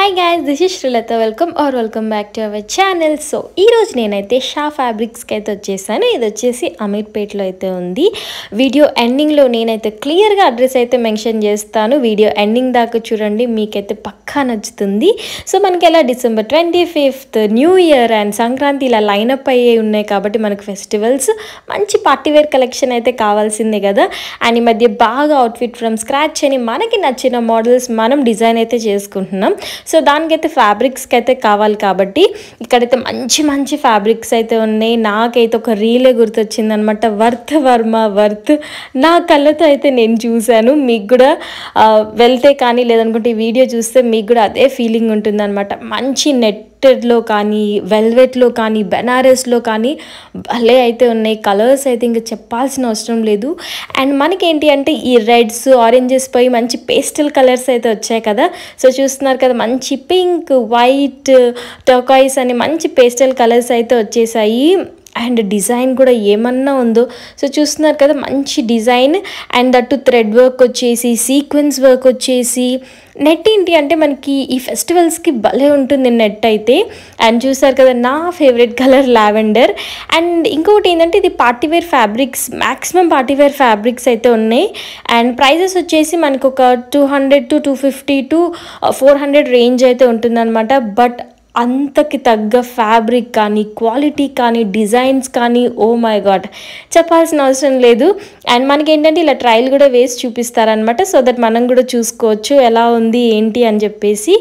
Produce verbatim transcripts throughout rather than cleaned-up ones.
Hi guys, this is Srilatha. Welcome or welcome back to our channel. So ఈరోజు నేనైతే షా ఫ్యాబ్రిక్స్కి అయితే వచ్చేసాను. ఇది వచ్చేసి అమీర్పేట్లో అయితే ఉంది. వీడియో ఎండింగ్లో నేనైతే క్లియర్గా అడ్రస్ అయితే మెన్షన్ చేస్తాను. వీడియో ఎండింగ్ దాకా చూడండి, మీకైతే పక్కా నచ్చుతుంది. సో మనకి ఎలా December twenty fifth new year and Sankranti ఇలా లైనప్ అయ్యే ఉన్నాయి కాబట్టి మనకు ఫెస్టివల్స్ మంచి పార్టీవేర్ కలెక్షన్ అయితే కావాల్సిందే కదా. అండ్ ఈ మధ్య బాగా అవుట్ఫిట్ ఫ్రమ్ స్క్రాచ్ అని మనకి నచ్చిన మోడల్స్ మనం డిజైన్ అయితే చేసుకుంటున్నాం. సో దానికైతే ఫ్యాబ్రిక్స్కి అయితే కావాలి కాబట్టి ఇక్కడైతే మంచి మంచి ఫ్యాబ్రిక్స్ అయితే ఉన్నాయి. నాకైతే ఒక రీలే గుర్తొచ్చింది అనమాట, వర్త్ వర్మ వర్త్. నా కళ్ళతో అయితే నేను చూశాను. మీకు కూడా వెళ్తే కానీ లేదనుకుంటే ఈ వీడియో చూస్తే మీకు కూడా అదే ఫీలింగ్ ఉంటుంది అనమాట. మంచి నెట్ లో కానీ వెల్వెట్లో కానీ బెనారస్లో కానీ భలే అయితే ఉన్నాయి. కలర్స్ అయితే ఇంకా చెప్పాల్సిన అవసరం లేదు. అండ్ మనకేంటి అంటే ఈ రెడ్స్ ఆరెంజెస్ పోయి మంచి పేస్టల్ కలర్స్ అయితే వచ్చాయి కదా. సో చూస్తున్నారు కదా, మంచి పింక్ వైట్ టర్కాయిస్ అని మంచి పేస్టల్ కలర్స్ అయితే వచ్చేసాయి. అండ్ డిజైన్ కూడా ఏమన్నా ఉందో. సో చూస్తున్నారు కదా, మంచి design and that thread work వచ్చేసి సీక్వెన్స్ వర్క్ వచ్చేసి. నెట్ ఏంటి అంటే మనకి ఈ ఫెస్టివల్స్కి భలే ఉంటుంది నెట్ అయితే. అండ్ చూసారు కదా, నా ఫేవరెట్ కలర్ లావెండర్. అండ్ ఇంకొకటి ఏంటంటే ఇది partywear fabrics, maximum partywear fabrics అయితే ఉన్నాయి. అండ్ ప్రైజెస్ వచ్చేసి మనకు ఒక two hundred to two fifty to four hundred range అయితే ఉంటుందన్నమాట. బట్ అంతకి తగ్గ ఫ్యాబ్రిక్ కానీ క్వాలిటీ కానీ డిజైన్స్ కానీ ఓ మై గాడ్ చెప్పాల్సిన అవసరం లేదు. అండ్ మనకి ఏంటంటే ఇలా ట్రయల్ కూడా వేసి చూపిస్తారనమాట. సో దట్ మనం కూడా చూసుకోవచ్చు ఎలా ఉంది ఏంటి అని చెప్పేసి.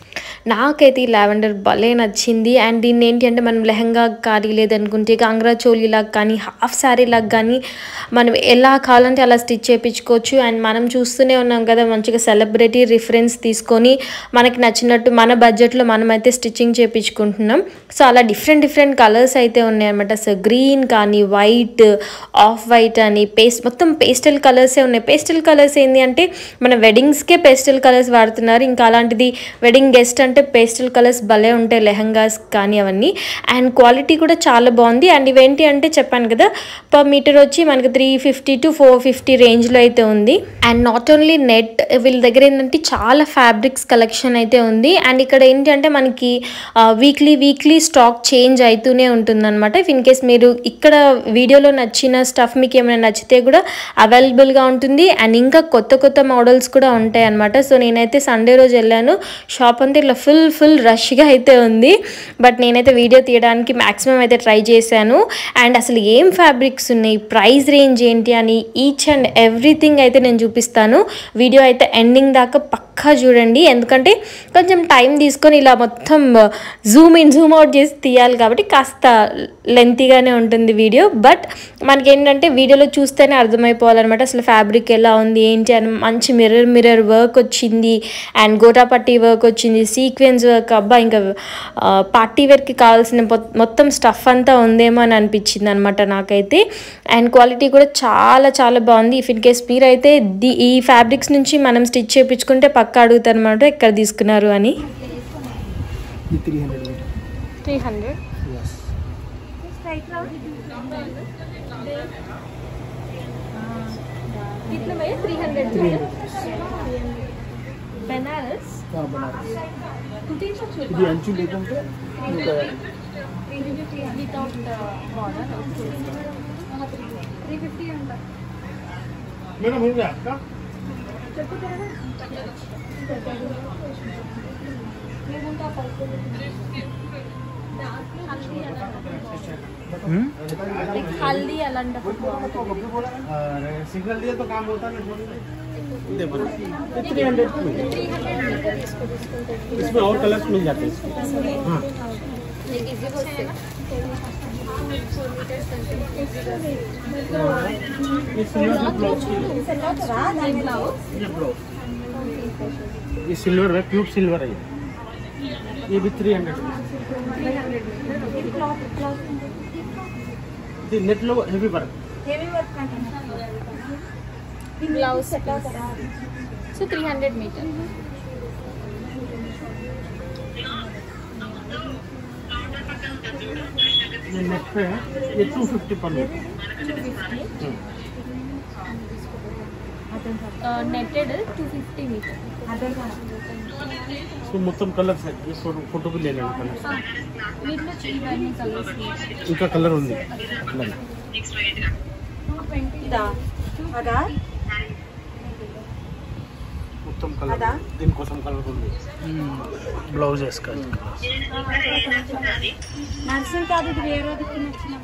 నాకైతే ఈ లావెండర్ భలే నచ్చింది. అండ్ దీన్ని ఏంటి అంటే మనం లెహంగా కానీ లేదనుకుంటే కాంగ్రా చోలీలాగా కానీ హాఫ్ శారీలాగా కానీ మనం ఎలా కావాలంటే అలా స్టిచ్ చేయించుకోవచ్చు. అండ్ మనం చూస్తూనే ఉన్నాం కదా, మంచిగా సెలబ్రిటీ రిఫరెన్స్ తీసుకొని మనకి నచ్చినట్టు మన బడ్జెట్లో మనమైతే స్టిచ్చింగ్ చేయించుకుంటున్నాం. సో అలా డిఫరెంట్ డిఫరెంట్ కలర్స్ అయితే ఉన్నాయన్నమాట. సో గ్రీన్ కానీ వైట్, ఆఫ్ వైట్ అని పేస్ట్ మొత్తం పేస్టల్ కలర్సే ఉన్నాయి. పేస్టల్ కలర్స్ ఏంటి అంటే మన వెడ్డింగ్స్కే పేస్టల్ కలర్స్ వాడుతున్నారు. ఇంకా అలాంటిది వెడ్డింగ్ గెస్ట్ అంటే పేస్టల్ కలర్స్ భలే ఉంటాయి లెహంగాస్ కానీ అవన్నీ. అండ్ క్వాలిటీ కూడా చాలా బాగుంది. అండ్ ఇవేంటి అంటే చెప్పాను కదా, పర్ మీటర్ వచ్చి మనకి three fifty to four fifty రేంజ్లో అయితే ఉంది. అండ్ నాట్ ఓన్లీ నెట్, వీళ్ళ దగ్గర ఏంటంటే చాలా ఫ్యాబ్రిక్స్ కలెక్షన్ అయితే ఉంది. అండ్ ఇక్కడ ఏంటి అంటే మనకి వీక్లీ వీక్లీ స్టాక్ చేంజ్ అవుతూనే ఉంటుందన్నమాట. ఇఫ్ ఇన్ కేస్ మీరు ఇక్కడ వీడియోలో నచ్చిన స్టఫ్ మీకు ఏమైనా నచ్చితే కూడా అవైలబుల్గా ఉంటుంది. అండ్ ఇంకా కొత్త కొత్త మోడల్స్ కూడా ఉంటాయి అన్నమాట. సో నేనైతే సండే రోజు వెళ్ళాను, షాప్ అంతా ఇలా ఫుల్ ఫుల్ రష్గా అయితే ఉంది. బట్ నేనైతే వీడియో తీయడానికి మ్యాక్సిమం అయితే ట్రై చేశాను. అండ్ అసలు ఏం ఫ్యాబ్రిక్స్ ఉన్నాయి, ప్రైస్ రేంజ్ ఏంటి అని ఈచ్ అండ్ ఎవ్రీథింగ్ అయితే నేను చూపిస్తాను. వీడియో అయితే ఎండింగ్ దాకా పక్కా చూడండి, ఎందుకంటే కొంచెం టైం తీసుకొని ఇలా మొత్తం జూమ్ ఇన్ జూమ్ అవుట్ చేసి తీయాలి కాబట్టి కాస్త లెంతీగానే ఉంటుంది వీడియో. బట్ మనకి ఏంటంటే వీడియోలో చూస్తేనే అర్థమైపోవాలన్నమాట అసలు ఫ్యాబ్రిక్ ఎలా ఉంది ఏంటి అని. మంచి మిర్రర్ మిర్రర్ వర్క్ వచ్చింది అండ్ గోటాపట్టి వర్క్ వచ్చింది, సీక్వెన్స్ వర్క్. అబ్బా ఇంకా పార్టీ వేర్కి కావాల్సిన మొత్తం స్టఫ్ అంతా ఉందేమో అని అనిపించింది అనమాట నాకైతే. అండ్ క్వాలిటీ కూడా చాలా చాలా బాగుంది. ఇఫ్ ఇన్ కేస్ మీరైతే ది ఈ ఫ్యాబ్రిక్స్ నుంచి మనం స్టిచ్ చేయించుకుంటే పక్కా అడుగుతారు అనమాట ఎక్కడ తీసుకున్నారు అని. త్రీ హండ్రెడ్ कितने में थ्री हंड्रेड बनारस ఇది అంచు లేకుంటే వితౌట్ బార్డర్ త్రీ ఫిఫ్టీ అంట మేడం. ఉంది అక్క हल्दी अलंडा सिग्नल दिया तो काम होता है। थ्री हंड्रेड इसमें और कलर्स मिल जाते हैं। हाँ ये सिल्वर है, क्यूब सिल्वर है। ये भी थ्री हंड्रेड नेट लो heavy work heavy work blouse so three hundred metre. ये नेट पे है, ये two fifty per metre. Netted two fifty metre. So మొత్తం కలర్స్ ఫోటో भी ले लेना कलर्स వీటిలో ఇవన్నీ కలర్స్ ఇంకా కలర్ ఉంది కలర్ ఇదా అదా మొత్తం కలర్ దీనికోసం కలర్ ఉంది బ్లౌజ్ వేసుకోవాలి నర్సింగ్ కాదు ఇది వేరే దిక్కు నచ్చిన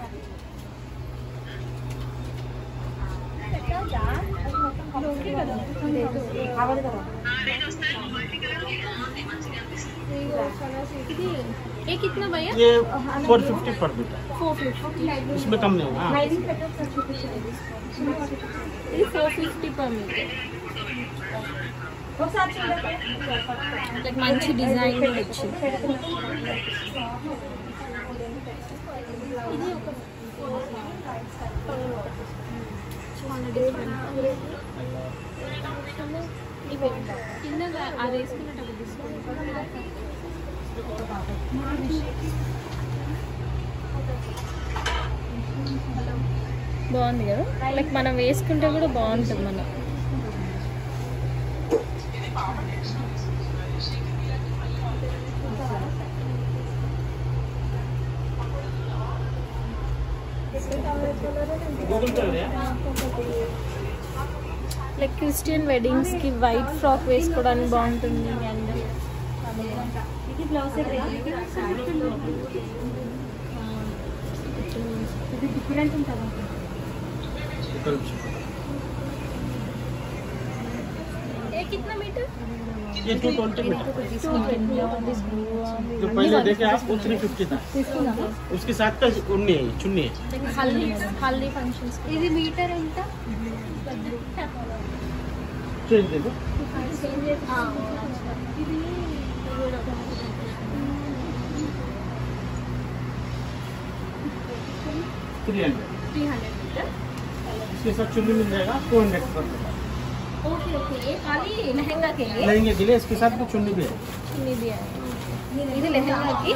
ये कितना भैया? ये four fifty per metre four fifty इसमें कम नहीं होगा ఇది four fifty per metre like మంచి డిజైన్ వచ్చింది ఇది ఒక చాలా డిఫరెంట్ ఇవి కింద అది వేసుకున్నట్టు తీసుకోండి బాగుంది కదా లైక్ మనం వేసుకుంటే కూడా బాగుంటుంది మనం లైక్ క్రిస్టియన్ వెడ్డింగ్స్ కి వైట్ ఫ్రాక్ వేసుకోవడానికి బాగుంటుంది అండ్ ఇది బ్లౌజ్ ఇది డిఫరెంట్ ఉంటుంది ये कितना मीटर ये टू ट्वेंटी मीटर जो पहले देखे आप वो थ्री फिफ्टी था उसके साथ का उन्नी है चुन्नी है हल्दी हल्दी फंक्शंस ఇది మీటర్ ఎంత चेंज देखो three hundred three hundred metre इसके साथ चुन्नी मिल जाएगा two hundred per okay okay ये खाली लहंगा के लिए लेंगे के लिए इसके साथ भी चुन्नी भी है चुन्नी भी है ఇది లెహంగాకి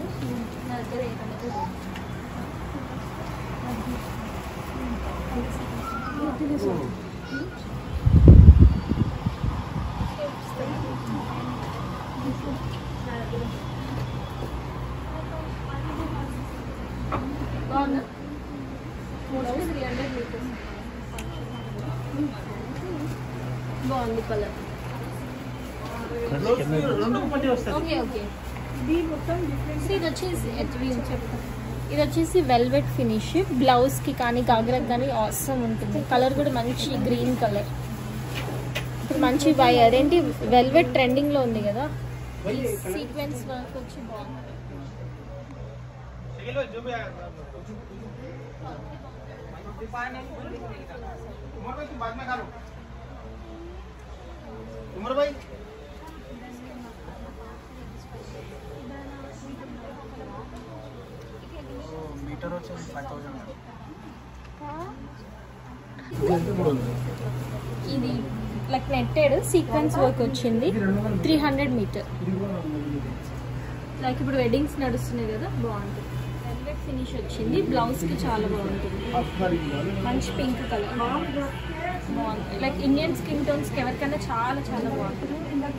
బాగుందా మోస్ట్లీ త్రీ హండ్రెడ్ మీటర్స్ బాగుంది కలర్ రెండు పట్టి వస్తుంది ఓకే ఓకే ఇది వచ్చేసి చెప్తా ఇది వచ్చేసి వెల్వెట్ ఫినిష్ బ్లౌజ్ కి కానీ గాగ్రాకి కానీ అవసరం ఉంటుంది కలర్ కూడా మంచి గ్రీన్ కలర్ ఇప్పుడు మంచి బై అదేంటి వెల్వెట్ ట్రెండింగ్ లో ఉంది కదా సీక్వెన్స్ వర్క్ వచ్చి బాగుంది उमर भाई मीटर వచ్చేసి ఫైవ్ థౌసండ్ ఇది లైక్ నెట్టెడ్ సీక్వెన్స్ వర్క్ వచ్చింది త్రీ హండ్రెడ్ మీటర్ లైక్ ఇప్పుడు వెడ్డింగ్స్ నడుస్తున్నాయి కదా బాగుంటుంది వెల్వెట్ ఫినిష్ వచ్చింది బ్లౌజ్ కి చాలా బాగుంటుంది మంచి పింక్ కలర్ బాగుంది లైక్ ఇండియన్ స్కిన్ టోన్స్ కి ఎవరికైనా చాలా చాలా బాగుంటుంది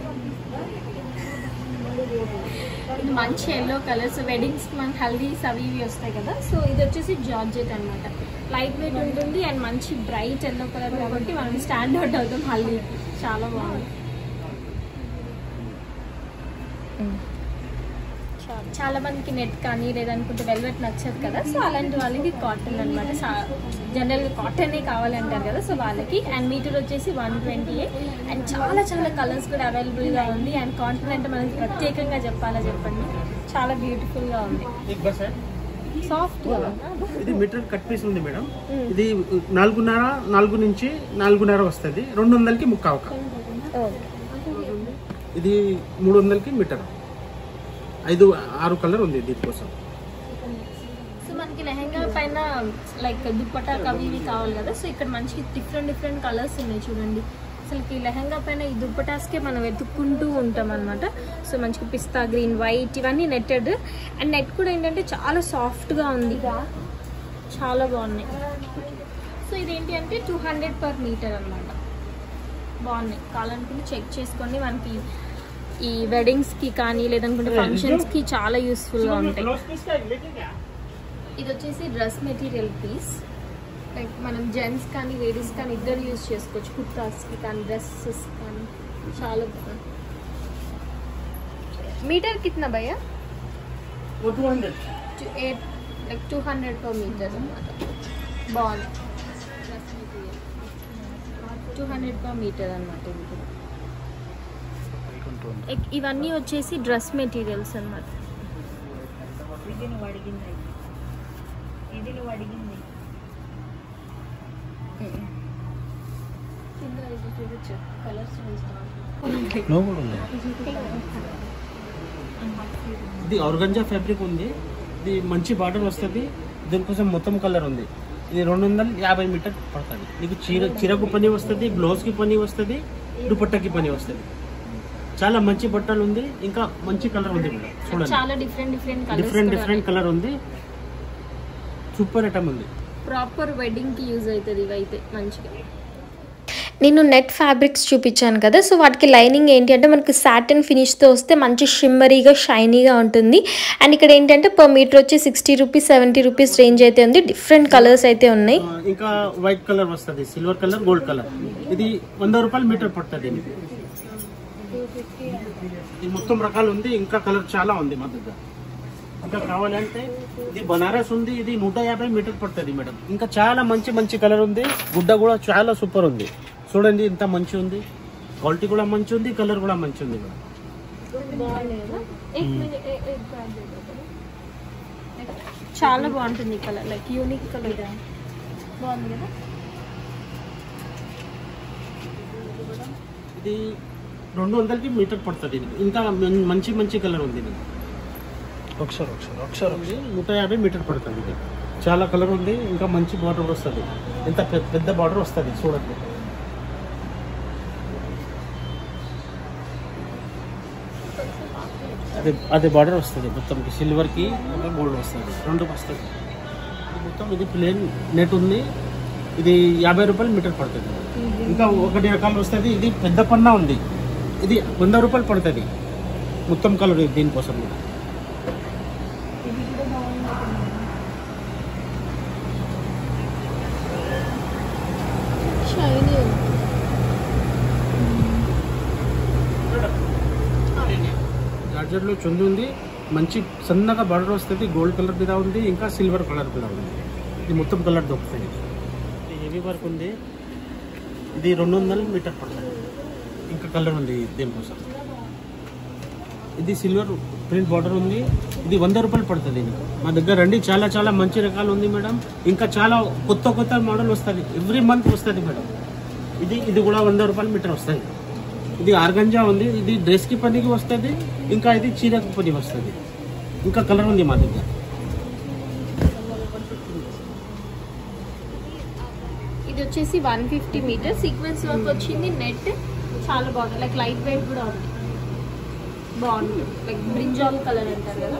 ఇది మంచి ఎల్లో కలర్స్ వెడ్డింగ్స్ మనకి హల్దీస్ అవి ఇవి వస్తాయి కదా సో ఇది వచ్చేసి జార్జెట్ అనమాట లైట్ వెయిట్ ఉంటుంది అండ్ మంచి బ్రైట్ ఎల్లో కలర్ కాబట్టి మనం స్టాండ్ అవుట్ అవుతాం హల్దీకి చాలా బాగుంది చాలా మందికి నెట్ కానీ లేదనుకుంటే వెల్వెట్ నచ్చదు కదా సో అలాంటి వాళ్ళకి కాటన్ అనమాట జనరల్గా కాటనే కావాలంటారు కదా సో వాళ్ళకి అండ్ మీటర్ వచ్చేసి వన్ ట్వంటీ అండ్ చాలా చాలా కలర్స్ కూడా అవైలబుల్గా ఉంది అండ్ కాటన్ అంటే మనకి ప్రత్యేకంగా చెప్పాలా చెప్పండి చాలా బ్యూటిఫుల్గా ఉంది సాఫ్ట్గా ఇది మీటర్ కట్ పీస్ ఉంది మేడం ఇది నాలుగున్నర నాలుగు నుంచి నాలుగున్నర వస్తుంది రెండు వందలకి ముక్కావు ఇది మూడు వందలకి మీటర్ ఐదు ఆరు కలర్ ఉంది దీనికోసం సో మనకి లెహంగా పైన లైక్ దుప్పటా కవి ఇవి కావాలి కదా సో ఇక్కడ మంచి డిఫరెంట్ డిఫరెంట్ కలర్స్ ఉన్నాయి చూడండి అసలుకి లెహంగా పైన ఈ దుప్పటాస్కే మనం వెతుక్కుంటూ ఉంటాం అనమాట సో మంచిగా పిస్తా గ్రీన్ వైట్ ఇవన్నీ నెట్టెడ్ అండ్ నెట్ కూడా ఏంటంటే చాలా సాఫ్ట్గా ఉంది చాలా బాగున్నాయి సో ఇదేంటి అంటే టూ హండ్రెడ్ పర్ మీటర్ అనమాట బాగున్నాయి. కావాలనుకుంటే చెక్ చేసుకోండి. మనకి ఈ వెడ్డింగ్స్కి కానీ లేదనుకుంటే ఫంక్షన్స్కి చాలా యూస్ఫుల్గా ఉంటాయి. ఇది వచ్చేసి డ్రెస్ మెటీరియల్ పీస్. లైక్ మనం జెంట్స్ కానీ లేడీస్ కానీ ఇద్దరు యూజ్ చేసుకోవచ్చు. కుర్తాస్కి కానీ డ్రెస్సెస్ కానీ చాలా బాగుంది. మీటర్ కిतना భయ్యా? Two hundred eight like two hundred per metre అనమాట. బాగుంది. టూ హండ్రెడ్ పర్ మీటర్ అనమాట. ఇవన్నీ వచ్చేసి డ్రెస్ మెటీరియల్స్ అనమాట. ఇది నువ్వు అడిగింది ఇది నువ్వు అడిగింది కలర్స్ ఇది ఆర్గంజా ఫ్యాబ్రిక్ ఉంది. ఇది మంచి బార్డర్ వస్తుంది. దీనికోసం మొత్తం కలర్ ఉంది. ఇది రెండు వందల యాభై మీటర్ పడుతుంది. నీకు చీర చీరకు పని వస్తుంది, బ్లౌజ్కి పని వస్తుంది, దుపట్టాకి పని వస్తుంది. చాలా మంచి బట్టలు ఉంది. ఇంకా మంచి కలర్ ఉంది కూడా చూడండి. చాలా different different different different colour ఉంది. సూపర్ ఐటమ్ ఉంది. ప్రాపర్ వెడ్డింగ్ కి యూజ్ అవుతుంది ఇవైతే మంచిగా. నేను నెట్ ఫ్యాబ్రిక్స్ చూపించాను కదా, సో వాటికి లైనింగ్ ఏంటి అంటే మనకి సాటిన్ ఫినిష్తో వస్తే మంచి షిమ్మరీగా షైనీగా ఉంటుంది. అండ్ ఇక్కడ ఏంటంటే పర్ మీటర్ వచ్చి sixty rupees seventy rupees range అయితే ఉంది. డిఫరెంట్ కలర్స్ అయితే ఉన్నాయి. ఇంకా వైట్ కలర్ వస్తుంది, సిల్వర్ కలర్, గోల్డ్ కలర్. ఇది వంద రూపాయలు మీటర్ పడుతుంది. ఇది మొత్తం రకాలు ఉంది. ఇంకా కలర్ చాలా ఉంది మా దగ్గర. ఇంకా కావాలంటే ఇది బనారస్ ఉంది. ఇది నూట యాభై మీటర్ పడుతుంది మేడం. ఇంకా చాలా మంచి మంచి కలర్ ఉంది. గుడ్డ కూడా చాలా సూపర్ ఉంది. చూడండి ఇంత మంచి ఉంది. క్వాలిటీ కూడా మంచి ఉంది, కలర్ కూడా మంచి ఉంది మేడం. చాలా బాగుంటుంది కలర్, లైక్ యూనిక్ కలర్ బాగుంది కదా. ఇది రెండు వందలకి మీటర్ పడుతుంది. ఇంకా మంచి మంచి కలర్ ఉంది. ఒకసారి ఒకసారి ఒకసారి నూట యాభై మీటర్ పడుతుంది. ఇది చాలా కలర్ ఉంది. ఇంకా మంచి బార్డర్ వస్తుంది. ఇంత పెద్ద బార్డర్ వస్తుంది చూడండి. అదే అదే బార్డర్ వస్తుంది మొత్తం. సిల్వర్కి గోల్డ్ వస్తుంది, రెండు వస్తుంది. మొత్తం ఇది ప్లేన్ నెట్ ఉంది. ఇది యాభై రూపాయలు మీటర్ పడుతుంది. ఇంకా ఒకటి రకాలు వస్తుంది. ఇది పెద్ద పన్నా ఉంది. ఇది వంద రూపాయలు పడుతుంది మొత్తం కలర్. దీనికోసం కూడా జార్జెట్లో చుంది ఉంది. మంచి సన్నగా బార్డర్ వస్తుంది. గోల్డ్ కలర్ మీద ఉంది, ఇంకా సిల్వర్ కలర్ మీద ఉంది. ఇది మొత్తం కలర్ దొరుకుతుంది. హెవీ వర్క్ ఉంది. ఇది రెండు వందల మీటర్ పడుతుంది. ఇంకా కలర్ ఉంది దీనికోసం. ఇది సిల్వర్ ప్రింట్ బార్డర్ ఉంది. ఇది వంద రూపాయలు పడుతుంది. మా దగ్గర రండి, చాలా చాలా మంచి రకాలు ఉంది మేడం. ఇంకా చాలా కొత్త కొత్త మోడల్ వస్తుంది. ఎవ్రీ మంత్ వస్తుంది మేడం. ఇది ఇది కూడా వంద రూపాయలు మీటర్ వస్తుంది. ఇది ఆర్గంజా ఉంది. ఇది డ్రెస్కి పనికి వస్తుంది, ఇంకా ఇది చీరకు పని వస్తుంది. ఇంకా కలర్ ఉంది మా దగ్గర. ఇది వచ్చేసి one fifty metre sequence work వచ్చింది. నెట్ చాలా బాగుంది. లైక్ లైట్ వెయిట్ కూడా ఉంది. బాగుంది. లైక్ బ్రింజాల్ కలర్ అంటారు కదా.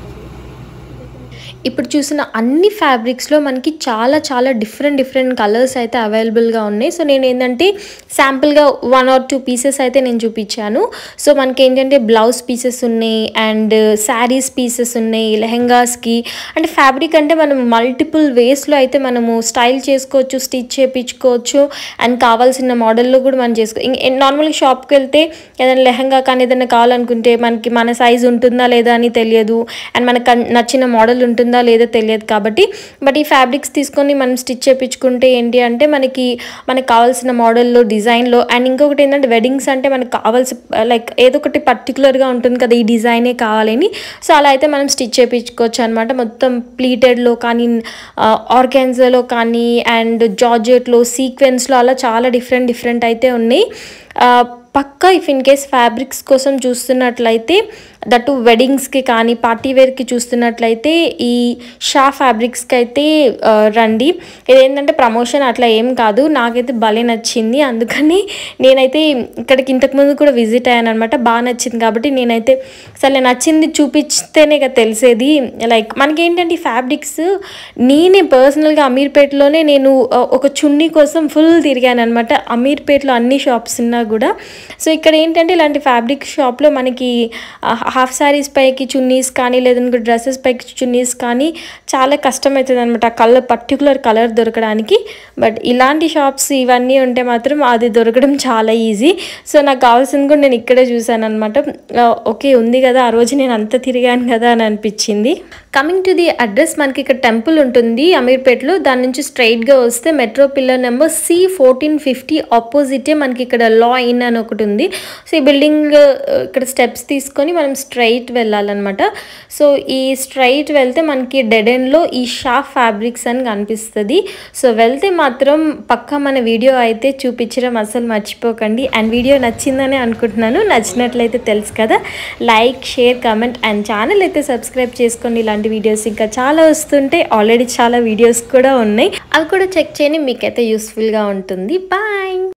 ఇప్పుడు చూసిన అన్ని ఫ్యాబ్రిక్స్లో మనకి చాలా చాలా డిఫరెంట్ డిఫరెంట్ కలర్స్ అయితే అవైలబుల్గా ఉన్నాయి. సో నేను ఏంటంటే శాంపుల్గా వన్ ఆర్ టూ పీసెస్ అయితే నేను చూపించాను. సో మనకి ఏంటంటే బ్లౌజ్ పీసెస్ ఉన్నాయి, అండ్ శారీస్ పీసెస్ ఉన్నాయి, లెహెంగాస్కి. అంటే ఫ్యాబ్రిక్ అంటే మనం మల్టిపుల్ వేస్లో అయితే మనము స్టైల్ చేసుకోవచ్చు, స్టిచ్ చేయించుకోవచ్చు, అండ్ కావాల్సిన మోడల్లో కూడా మనం చేసుకో. నార్మల్గా షాప్కి వెళ్తే ఏదైనా లెహెంగా కానీ ఏదైనా కావాలనుకుంటే మనకి మన సైజ్ ఉంటుందా లేదా అని తెలియదు, అండ్ మనకు నచ్చిన మోడల్ ఉంటుందా లేదా తెలియదు. కాబట్టి బట్ ఈ ఫ్యాబ్రిక్స్ తీసుకొని మనం స్టిచ్ చేయించుకుంటే ఏంటి అంటే మనకి మనకు కావాల్సిన మోడల్లో, డిజైన్లో. అండ్ ఇంకొకటి ఏంటంటే వెడ్డింగ్స్ అంటే మనకు కావాల్సి లైక్ ఏదో ఒకటి పర్టికులర్గా ఉంటుంది కదా, ఈ డిజైనే కావాలని. సో అలా అయితే మనం స్టిచ్ చేయించుకోవచ్చు అనమాట. మొత్తం ప్లీటెడ్లో కానీ, ఆర్గాన్జాలో కానీ, అండ్ జార్జెట్లో, సీక్వెన్స్లో అలా చాలా డిఫరెంట్ డిఫరెంట్ అయితే ఉన్నాయి. పక్కా ఇఫ్ ఇన్ కేస్ ఫ్యాబ్రిక్స్ కోసం చూస్తున్నట్లయితే దట్టు వెడ్డింగ్స్కి కానీ పార్టీ వేర్కి చూస్తున్నట్లయితే ఈ షా ఫ్యాబ్రిక్స్కి అయితే ఆ, రండి. ఇదేంటంటే ప్రమోషన్ అట్లా ఏం కాదు, నాకైతే భలే నచ్చింది. అందుకని నేనైతే ఇక్కడికి ఇంతకుముందు కూడా విజిట్ అయ్యాను అనమాట. బాగా నచ్చింది కాబట్టి నేనైతే అసలు నచ్చింది చూపిస్తేనే కదా తెలిసేది. లైక్ మనకి ఏంటంటే ఈ ఫ్యాబ్రిక్స్ నేనే పర్సనల్గా అమీర్పేటలోనే నేను ఆ, ఒక చున్నీ కోసం ఫుల్ తిరిగాను అనమాట. అమీర్పేటలో అన్ని షాప్స్ ఉన్నా కూడా. సో ఇక్కడ ఏంటంటే ఇలాంటి ఫ్యాబ్రిక్ షాప్లో మనకి హాఫ్ శారీస్ పైకి చున్నీస్ కానీ లేదంటే డ్రెస్సెస్ పైకి చున్నీస్ కానీ చాలా కష్టం అవుతుంది అనమాట కలర్ పర్టికులర్ కలర్ దొరకడానికి. బట్ ఇలాంటి షాప్స్ ఇవన్నీ ఉంటే మాత్రం అది దొరకడం చాలా ఈజీ. సో నాకు కావాల్సింది కూడా నేను ఇక్కడే చూసాను అనమాట. ఓకే ఉంది కదా, ఆ రోజు నేను అంత తిరిగాను కదా అని అనిపించింది. కమింగ్ టు ది అడ్రస్, మనకి ఇక్కడ టెంపుల్ ఉంటుంది అమీర్పేటలో. దాని నుంచి స్ట్రైట్గా వస్తే metro pillar number C fourteen fifty ఆపోజిటే మనకి ఇక్కడ లా ఇన్ అని ఒకటి ఉంది. సో ఈ బిల్డింగ్ ఇక్కడ స్టెప్స్ తీసుకొని మనం స్ట్రైట్ వెళ్ళాలన్నమాట. సో ఈ స్ట్రైట్ వెళ్తే మనకి డెడ్ ఎండ్లో ఈ షా ఫ్యాబ్రిక్స్ అని కనిపిస్తుంది. సో వెళ్తే మాత్రం పక్కా మన వీడియో అయితే చూపించడం అసలు మర్చిపోకండి. అండ్ వీడియో నచ్చిందని అనుకుంటున్నాను. నచ్చినట్లయితే తెలుసు కదా, like share comment and channel అయితే సబ్స్క్రైబ్ చేసుకోండి. ఇలాంటి వీడియోస్ ఇంకా చాలా వస్తుంటే ఆల్రెడీ చాలా వీడియోస్ కూడా ఉన్నాయి, అవి కూడా చెక్ చేయండి, మీకైతే యూస్ఫుల్గా ఉంటుంది. బాయ్.